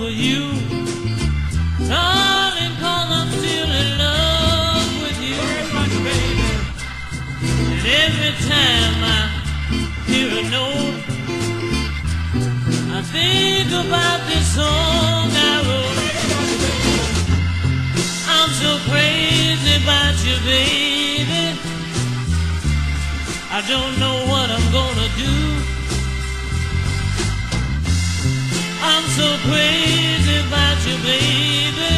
with you, darling, 'cause I'm still in love with you. And every time I hear a note, I think about this song I wrote. I'm so crazy about you, baby. I don't know what I'm gonna do. I'm so crazy about you, baby.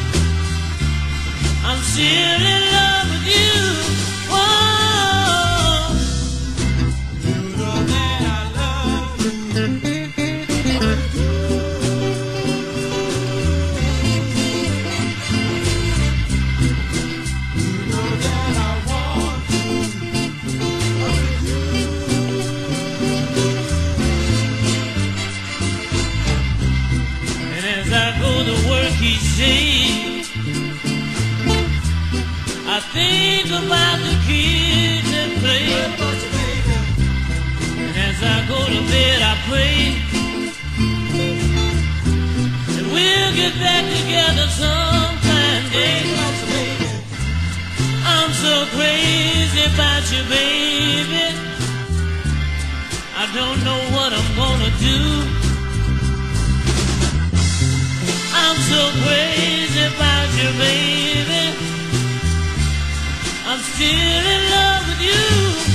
I'm still in love with you. Whoa. You know that I love you. You know that I want you. And as I go to work each day, I think about the kids that play. And as I go to bed, I pray that we'll get back together sometime, baby. I'm so crazy about you, baby. I don't know what I'm gonna do. I'm so crazy about you, baby. I'm still in love with you.